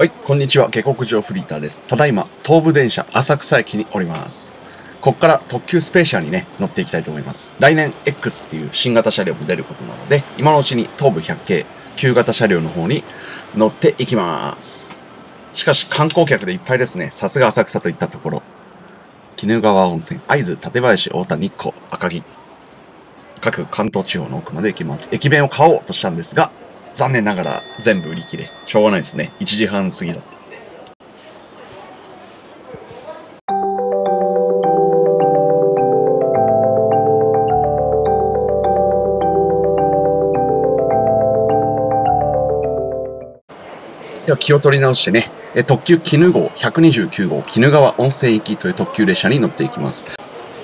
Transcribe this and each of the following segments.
はい、こんにちは。下克上フリーターです。ただいま、東武電車浅草駅におります。ここから特急スペーシアにね、乗っていきたいと思います。来年 X っていう新型車両も出ることなので、今のうちに東武100系旧型車両の方に乗っていきます。しかし観光客でいっぱいですね。さすが浅草といったところ。鬼怒川温泉、会津、館林、太田、日光、赤城。各関東地方の奥まで行きます。駅弁を買おうとしたんですが、残念ながら全部売り切れ。しょうがないですね。1時半過ぎだったんで。では気を取り直してね、特急鬼怒号129号鬼怒川温泉行きという特急列車に乗っていきます。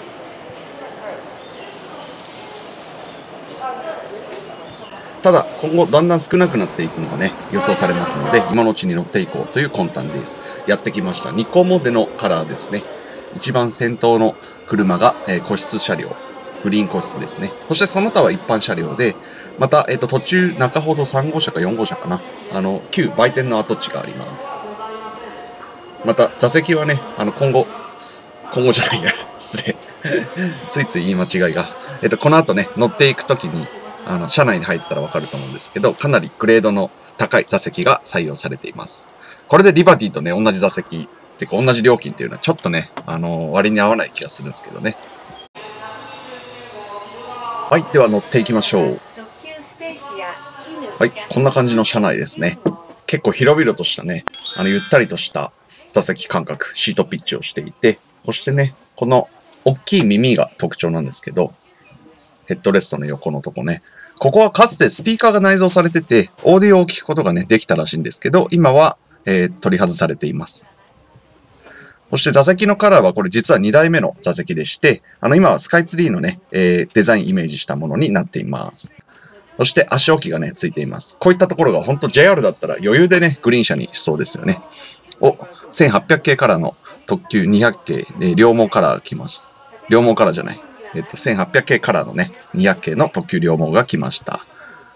ただ、今後だんだん少なくなっていくのがね、予想されますので、今のうちに乗っていこうという魂胆です。やってきました。日光モデのカラーですね。一番先頭の車が、個室車両。グリーン個室ですね。そしてその他は一般車両で、また、途中中ほど3号車か4号車かな。旧売店の跡地があります。また、座席はね、今後じゃないや、失礼。ついつい言い間違いが。この後ね、乗っていくときに、車内に入ったらわかると思うんですけど、かなりグレードの高い座席が採用されています。これでリバティとね、同じ座席、っていうか同じ料金っていうのはちょっとね、割に合わない気がするんですけどね。はい、では乗っていきましょう。はい、こんな感じの車内ですね。結構広々としたね、ゆったりとした座席感覚、シートピッチをしていて、そしてね、この大きい耳が特徴なんですけど、ヘッドレストの横のとこね。ここはかつてスピーカーが内蔵されてて、オーディオを聞くことがね、できたらしいんですけど、今は、取り外されています。そして座席のカラーはこれ実は2代目の座席でして、今はスカイツリーのね、デザインイメージしたものになっています。そして足置きがね、ついています。こういったところが本当 JR だったら余裕でね、グリーン車にしそうですよね。1800系カラーの特急200系、両毛カラー来ました。両毛カラーじゃない。1800系カラーのね、200系の特急両毛が来ました。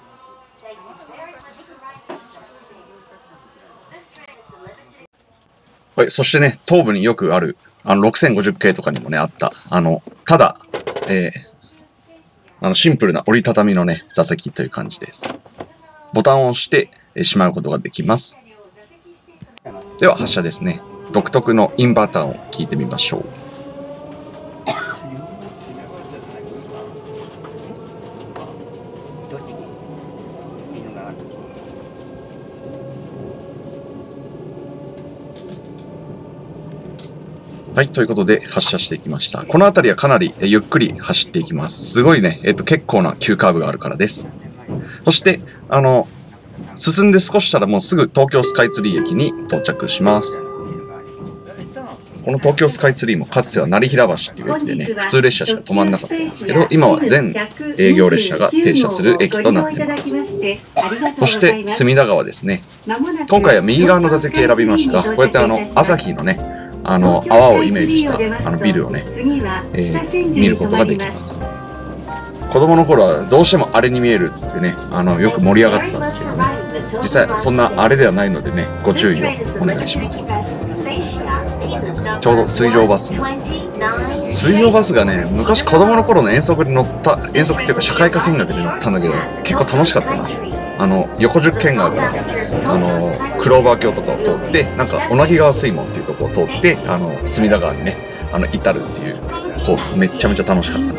はい、そしてね、東部によくある、6050系とかにもね、あった、ただ、シンプルな折りたたみのね、座席という感じです。ボタンを押してしまうことができます。では、発車ですね。独特のインバーターを聞いてみましょう。はい、ということで発車していきました。この辺りはかなりゆっくり走っていきます。すごいね、結構な急カーブがあるからです。そして、進んで少ししたらもうすぐ東京スカイツリー駅に到着します。この東京スカイツリーもかつては成平橋っていう駅でね、普通列車しか止まんなかったんですけど、今は全営業列車が停車する駅となっています。そして、隅田川ですね。今回は右側の座席選びましたが、こうやって朝日のね、泡をイメージしたビルをね、見ることができます。子供の頃はどうしてもあれに見えるっつってね、よく盛り上がってたんですけどね、実際そんなあれではないのでね、ご注意をお願いします。ちょうど水上バスがね、昔子供の頃の遠足っていうか社会科見学で乗ったんだけど、結構楽しかったな。横十間川から、クローバー橋とかを通って、なんか、小名木川水門っていうところを通って、隅田川にね、至るっていうコース、めちゃめちゃ楽しかったな。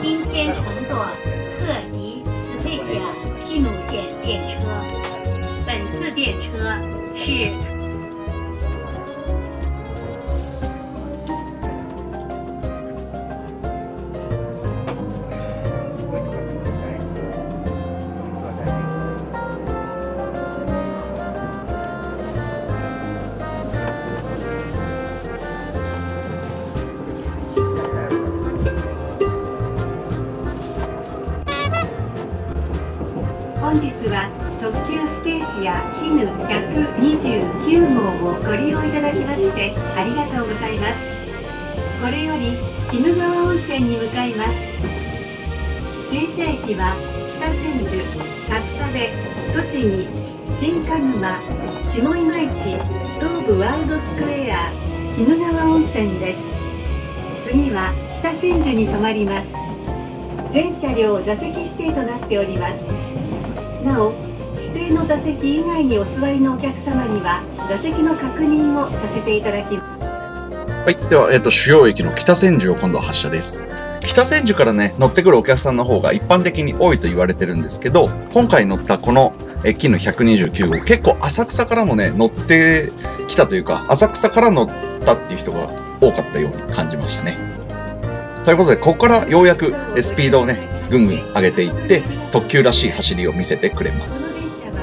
本日は特急スペーシア絹129号をご利用いただきましてありがとうございます。これより鬼怒川温泉に向かいます。停車駅は北千住、春日部、栃木、新鹿沼、下今市、東ワールドスクエア鬼怒川温泉です。次は北千住に停まります。全車両座席指定となっております。なお指定の座席以外にお座りのお客様には座席の確認をさせていただきます。 はい。では、主要駅の北千住を今度は発車です。北千住からね、乗ってくるお客さんの方が一般的に多いと言われてるんですけど、今回乗ったこの駅の129号、結構浅草からもね、乗ってきたというか、浅草から乗ったっていう人が多かったように感じましたね。ということで、ここからようやくスピードをね、ぐんぐん上げていって、特急らしい走りを見せてくれます。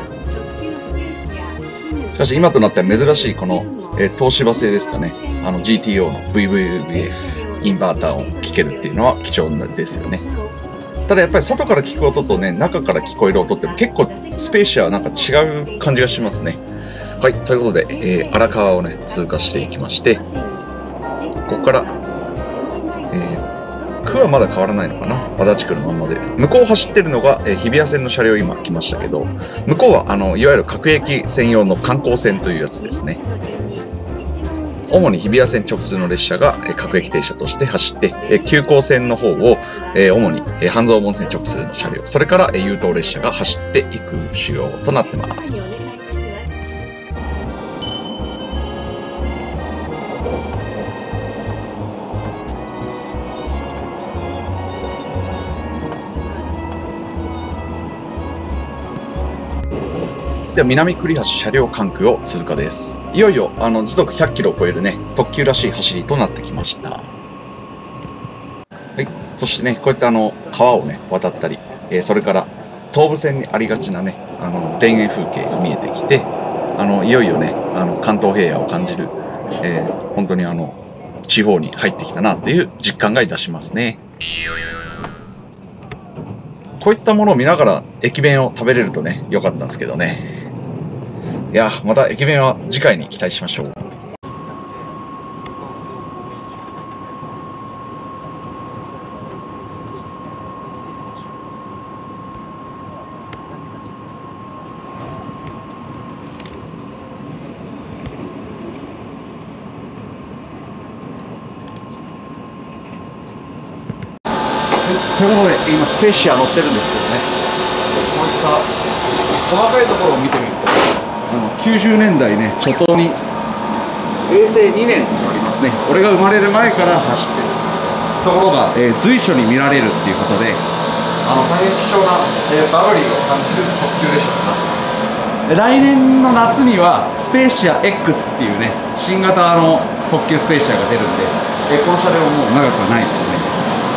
しかし今となっては珍しいこの、東芝製ですかね。GTO の VVVF インバーターを聞けるっていうのは貴重ですよね。ただやっぱり外から聞く音とね、中から聞こえる音って結構スペーシアはなんか違う感じがしますね。はい。ということで、荒川をね、通過していきまして、ここから、区はまだ変わらないのかな。足立区のまんまで。向こう走ってるのが、日比谷線の車両今来ましたけど、向こうはいわゆる各駅専用の観光線というやつですね。主に日比谷線直通の列車が各駅停車として走って、急行線の方を主に半蔵門線直通の車両、それから優等列車が走っていく仕様となってます。では南栗橋車両管区を通過です。いよいよ時速100キロを超えるね、特急らしい走りとなってきました。はい。そしてね、こういった川をね、渡ったり、それから東武線にありがちなね、田園風景が見えてきて、いよいよね、関東平野を感じる、本当に地方に入ってきたなという実感がいたしますね。こういったものを見ながら駅弁を食べれるとね、良かったんですけどね。いや、また駅弁は次回に期待しましょう。ということで、今スペーシア乗ってるんですけどね、こういった細かいところを見てみると、90年代ね、初頭に平成2年とありますね。俺が生まれる前から走ってるところが、随所に見られるっていうことで、大変貴重な、バブリーを感じる特急列車となっています。来年の夏にはスペーシア X っていうね、新型の特急スペーシアが出るんで、この車両ももう長くはないと思います。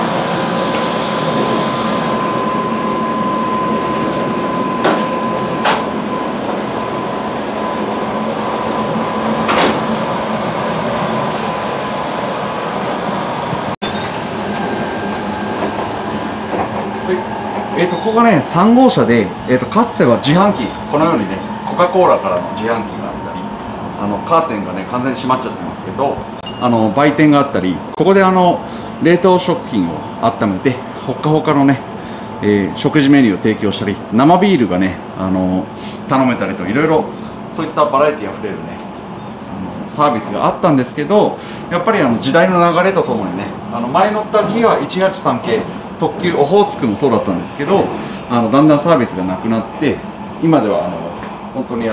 ここがね、3号車で、かつては自販機、このようにね、コカ・コーラからの自販機があったり、カーテンがね、完全に閉まっちゃってますけど、売店があったり、ここで冷凍食品を温めて、ほっかほかのね、食事メニューを提供したり、生ビールがね、頼めたりと、いろいろそういったバラエティあふれるね、サービスがあったんですけど、やっぱり時代の流れとともにね、前乗ったキハ183系特急オホーツクもそうだったんですけど、だんだんサービスがなくなって、今では本当に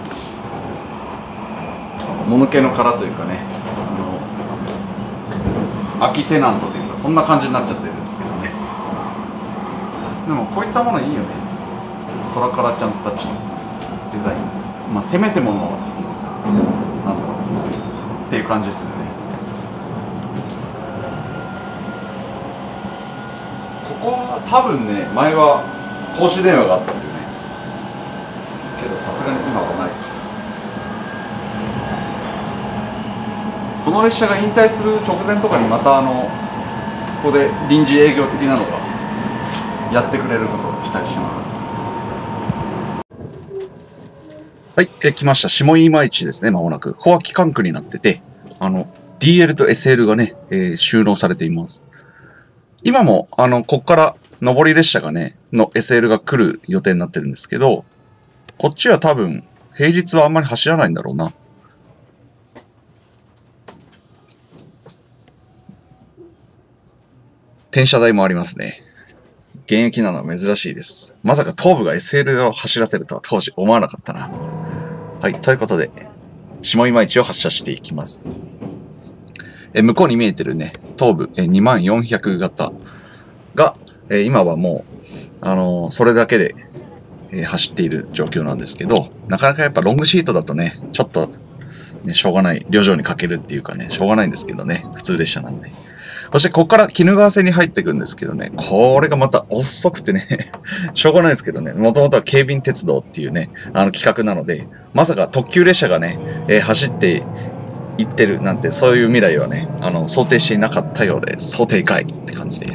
もぬけの殻というかね、空きテナントというか、そんな感じになっちゃってるんですけどね。でもこういったものいいよね。空からちゃんたちのデザイン、まあせめてものなんだろうっていう感じですよね。ここは多分ね、前は公衆電話があったんだよね。けどさすがに今はないか。この列車が引退する直前とかにまたここで臨時営業的なのがやってくれることを期待します。はい、来ました。下今市ですね、まもなく。ここは機関区になってて、DL と SL がね、収納されています。今も、こっから上り列車がね、SL が来る予定になってるんですけど、こっちは多分、平日はあんまり走らないんだろうな。 転車台もありますね。現役なのは珍しいです。まさか東部が SL を走らせるとは当時思わなかったな。はい、ということで、下今市を発車していきます。向こうに見えてるね、東部2400型が、今はもう、それだけで、走っている状況なんですけど、なかなかやっぱロングシートだとね、ちょっと、ね、しょうがない、旅情に欠けるっていうかね、しょうがないんですけどね、普通列車なんで。そして、ここから鬼怒川線に入っていくんですけどね、これがまた遅くてね、しょうがないですけどね、もともとは京浜鉄道っていうね、企画なので、まさか特急列車がね、走って行ってるなんて、そういう未来はね、想定していなかったようで、想定外って感じです。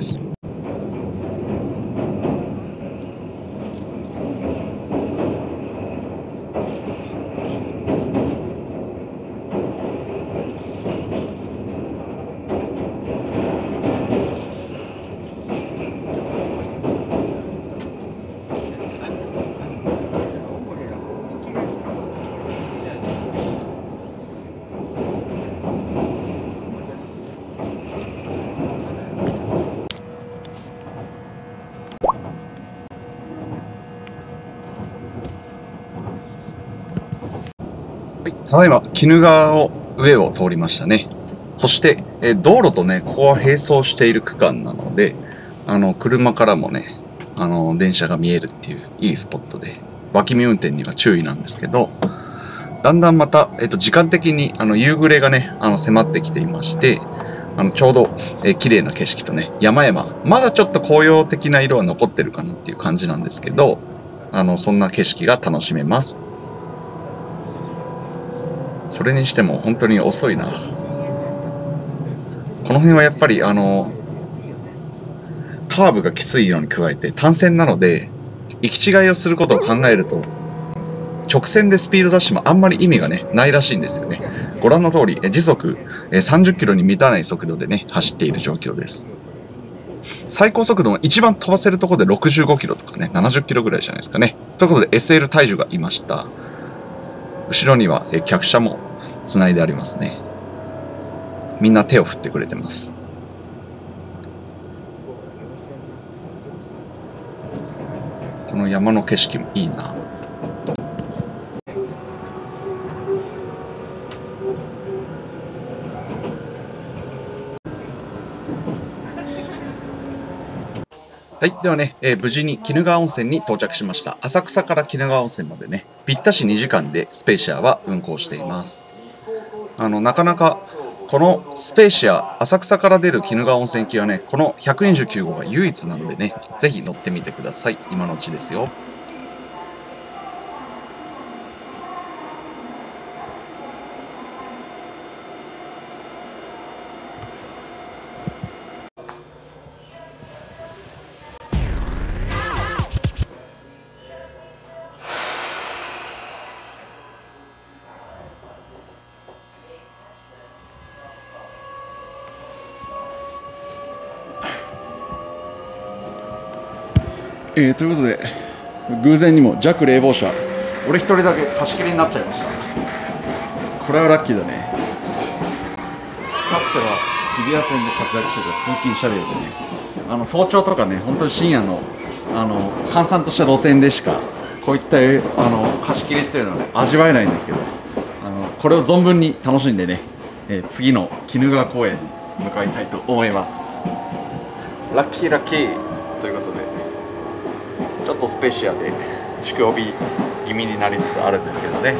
ただいま、鬼怒川を上を通りましたね。そして、道路とね、ここは並走している区間なので、車からもね、電車が見えるっていういいスポットで、脇見運転には注意なんですけど、だんだんまた、時間的に、夕暮れがね、迫ってきていまして、ちょうど、綺麗な景色とね、山々、まだちょっと紅葉的な色は残ってるかなっていう感じなんですけど、そんな景色が楽しめます。それにしても本当に遅いな。この辺はやっぱりカーブがきついのに加えて単線なので、行き違いをすることを考えると、直線でスピード出してもあんまり意味がね、ないらしいんですよね。ご覧の通り、時速30キロに満たない速度でね、走っている状況です。最高速度も一番飛ばせるところで65キロとかね、70キロぐらいじゃないですかね。ということで SL 大樹がいました。後ろには客車も繋いでありますね。みんな手を振ってくれてます。この山の景色もいいな。はい。ではね、無事に鬼怒川温泉に到着しました。浅草から鬼怒川温泉までね、ぴったし2時間でスペーシアは運行しています。なかなか、このスペーシア、浅草から出る鬼怒川温泉行きはね、この129号が唯一なのでね、ぜひ乗ってみてください。今のうちですよ。 ということで偶然にも弱冷房車俺一人だけ貸し切りになっちゃいました。これはラッキーだね。かつては日比谷線で活躍してた通勤車両でね、早朝とかね、本当に深夜の閑散とした路線でしかこういった貸し切りっていうのは味わえないんですけど、これを存分に楽しんでね、次の鬼怒川公園に向かいたいと思います。ラッキーラッキーということで、ちょっとスペシアで宿帯気味になりつつあるんですけどね、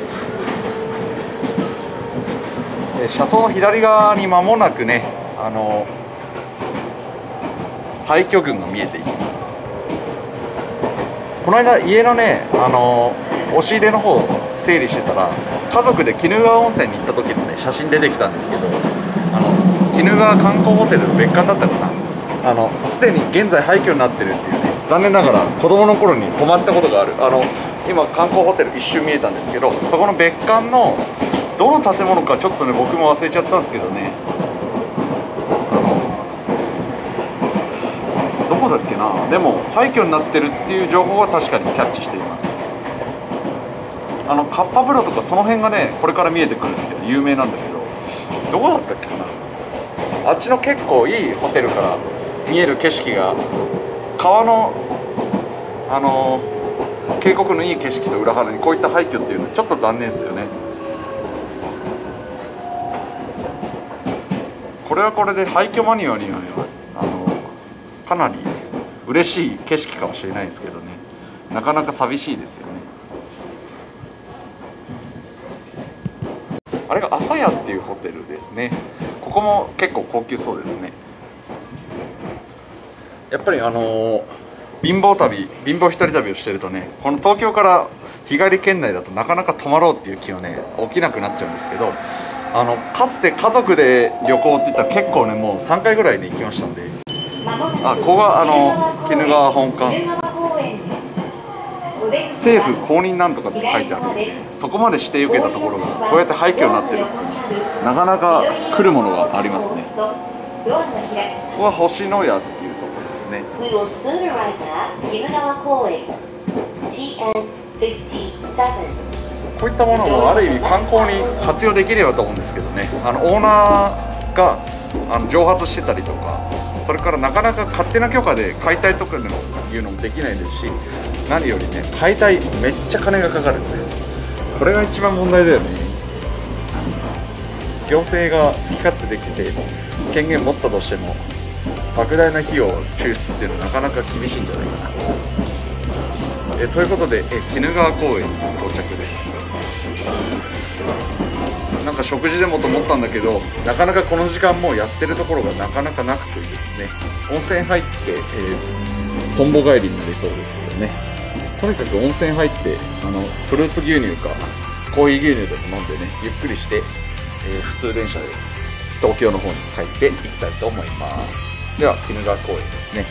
車窓の左側に間もなくね、廃墟群が見えていきます。この間家のね、押し入れの方整理してたら、家族で鬼怒川温泉に行った時のね写真出てきたんですけど、鬼怒川観光ホテル別館だったかな、すでに現在廃墟になってるっていうね、残念ながら子供の頃に泊まったことがある今観光ホテル一瞬見えたんですけど、そこの別館のどの建物かちょっとね僕も忘れちゃったんですけどね、どこだっけな、でも廃墟になってるっていう情報は確かにキャッチしています。カッパ風呂とかその辺がねこれから見えてくるんですけど有名なんだけど、どこだったっけな、あっちの結構いいホテルから見える景色が川の渓谷のいい景色と裏腹にこういった廃墟っていうのはちょっと残念ですよね。これはこれで廃墟マニアにはかなり嬉しい景色かもしれないですけどね、なかなか寂しいですよね。あれが朝屋っていうホテルですね。ここも結構高級そうですね。やっぱり貧乏一人旅をしてるとね、この東京から日帰り圏内だとなかなか泊まろうっていう気はね起きなくなっちゃうんですけど、かつて家族で旅行って言ったら結構ねもう3回ぐらいね行きましたんで、ここが鬼怒川本館政府公認なんとかって書いてあるんで、そこまで指定受けたところがこうやって廃墟になってるんですよ。なかなか来るものがありますね。ここは星のやっていうところですね。こういったものもある意味観光に活用できればと思うんですけどね、オーナーが蒸発してたりとか、それからなかなか勝手な許可で解体とかいうのもできないですし、何よりね解体めっちゃ金がかかるんで、これが一番問題だよね。行政が好き勝手できて権限持ったとしても莫大な費用を抽出っていうのはなかなか厳しいんじゃないかな。ということで鬼怒川公園に到着です。なんか食事でもと思ったんだけど、なかなかこの時間もうやってるところがなかなかなくてですね、温泉入って、とんぼ帰りになりそうですけどね。とにかく温泉入ってフルーツ牛乳かコーヒー牛乳でも飲んでね、ゆっくりして、普通電車で東京の方に帰っていきたいと思います。では鬼怒川公園ですね。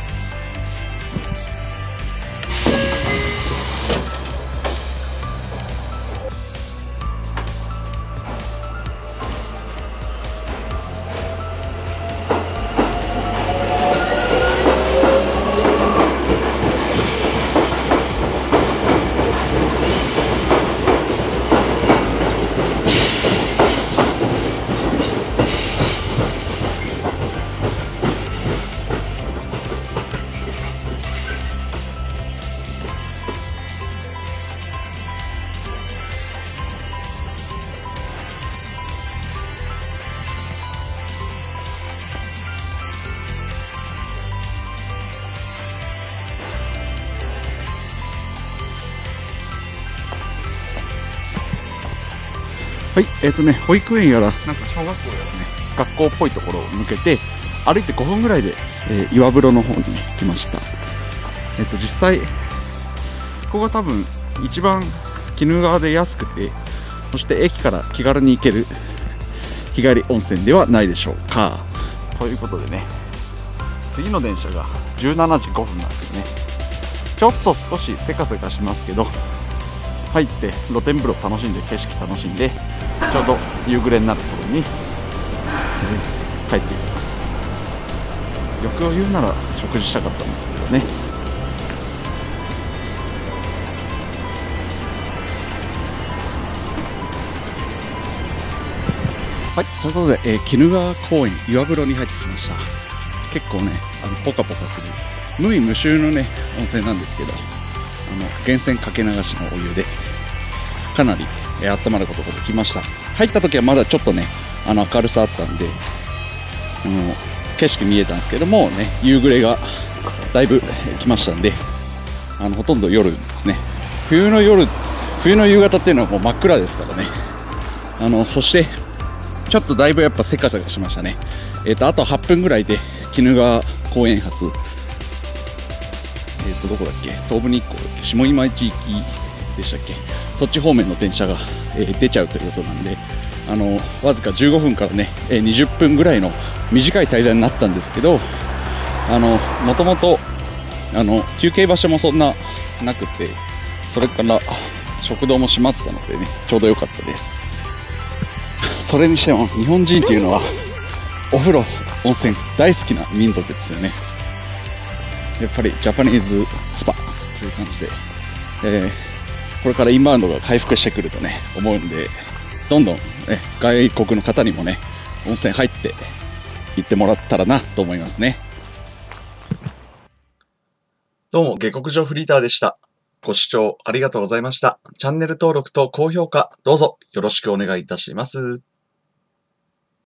はい、保育園やら、なんか小学校やらね、学校っぽいところを抜けて、歩いて5分ぐらいで、岩風呂の方に、ね、来ました。実際、ここが多分、一番鬼怒川で安くて、そして駅から気軽に行ける日帰り温泉ではないでしょうか。ということでね、次の電車が17時5分なんですよね。ちょっと少しせかせかしますけど、入って露天風呂楽しんで景色楽しんでちょうど夕暮れになる頃に、帰っていきます。欲を言うなら食事したかったんですけどね。はい、ということで、鬼怒川公園岩風呂に入ってきました。結構ねポカポカする無味無臭のね温泉なんですけど、源泉かけ流しのお湯でかなり温まることができました。入った時はまだちょっとね明るさあったんで景色見えたんですけどもね、夕暮れがだいぶ来ましたんでほとんど夜ですね。冬の夕方っていうのはもう真っ暗ですからね。そしてちょっとだいぶやっぱせかせかしましたね。あと8分ぐらいで鬼怒川公園発どこだっけ、東武日光だっけ、下今市行きでしたっけ、そっち方面の電車が、出ちゃうということなんで、わずか15分からね、20分ぐらいの短い滞在になったんですけど、もともと休憩場所もそんななくて、それから食堂も閉まってたのでね、ちょうど良かったです。それにしても日本人っていうのはお風呂温泉大好きな民族ですよね。やっぱりジャパニーズスパという感じで、これからインバウンドが回復してくるとね思うんで、どんどん、外国の方にもね温泉入って行ってもらったらなと思いますね。 どうも、下克上フリーターでした。ご視聴ありがとうございました。チャンネル登録と高評価、どうぞよろしくお願いいたします。